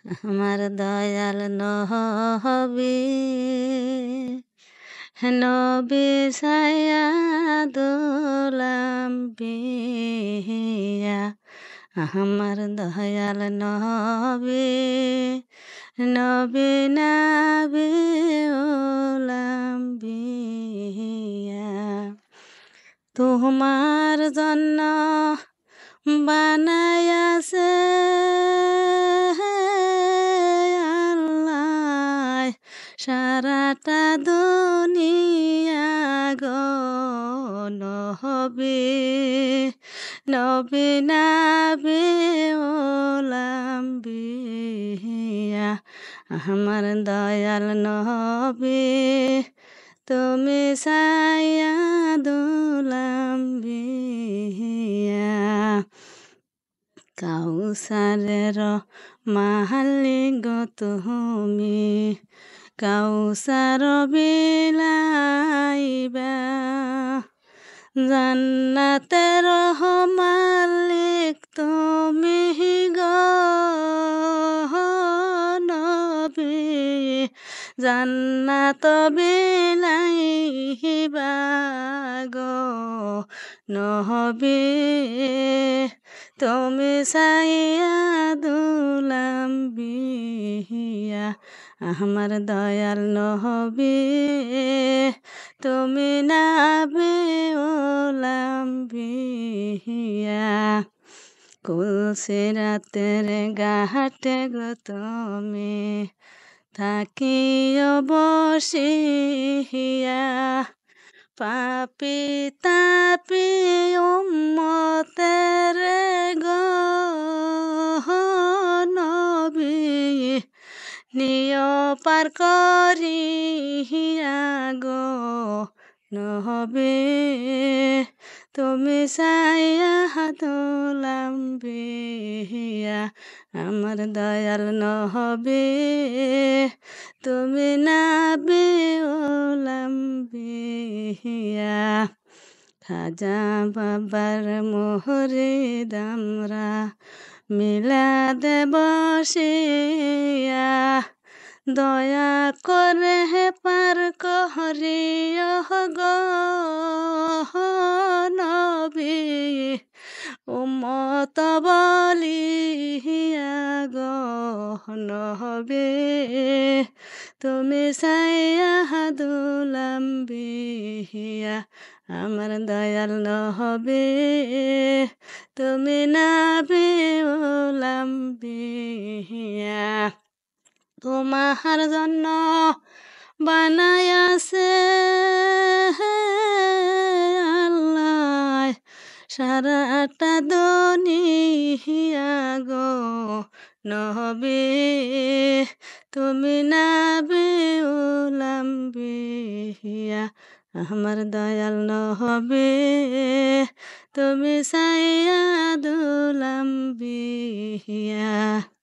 আমার দয়াল নবী নবী সাইয়াদুল আম্বিয়া আমার দয়াল নবী নবী নাবিউল আম্বিয়া তোমার জন্য বানায়াছে আল্লাহ সারাটা দুনিয়া গো নবী নবী নাবিউল আম্বিয়া আমার দয়াল নবী তুমি সাইয়াদুল আম্বিয়া কাউসারের মালিক গো তুমি কাউসার বিলাইবা জান্নাতের মালিক তুমি গো নবী জান্নাত বিলাইবা গো নবী তুমি সাইয়াদুল আম্বিয়া আমার দয়াল নবী তুমি নাবিউল আম্বিয়া কুলসিরাতের ঘাটে গো তুমি থাকিও বসিয়া পাপি তাপি উম্মতের গো নবী নিয় পার করিয়া গো নবী তুমি সাইয়াদুল আম্বিয়া আমার দয়াল নবী তুমি নাবিউল আম্বিয়া খাজা বাবার মুরিদ আমরা মিলাদে বসিয়া দয়া করে পার করিও গো নবী উম্মত বলিয়া গো নবী তুমি সাইয়াদুল আম্বিয়া আমার দয়াল নবী তুমি নাবিউল আম্বিয়া তোমার জন্য বানায়াছে আল্লাহ সারাটা দুনিয়া গো নবী তুমি নাবিউল আম্বিয়া আমার দয়াল নবী তুমি সাইয়াদুল আম্বিয়া।